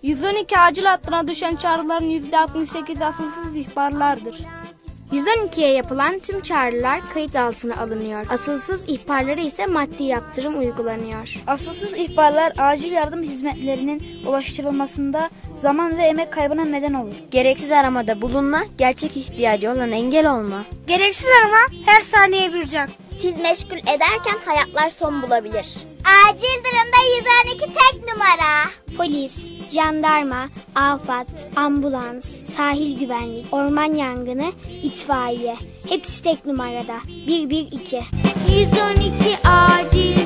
112 acil hattına düşen çağrıların %68 asılsız ihbarlardır. 112'ye yapılan tüm çağrılar kayıt altına alınıyor. Asılsız ihbarlara ise maddi yaptırım uygulanıyor. Asılsız ihbarlar acil yardım hizmetlerinin ulaştırılmasında zaman ve emek kaybına neden olur. Gereksiz aramada bulunma, gerçek ihtiyacı olan engel olma. Gereksiz arama her saniye bir can. Siz meşgul ederken hayatlar son bulabilir. Acil durumda 112 tek numara. Polis, jandarma, afat, ambulans, sahil güvenlik, orman yangını, itfaiye. Hepsi tek numarada. 112. 112 acil.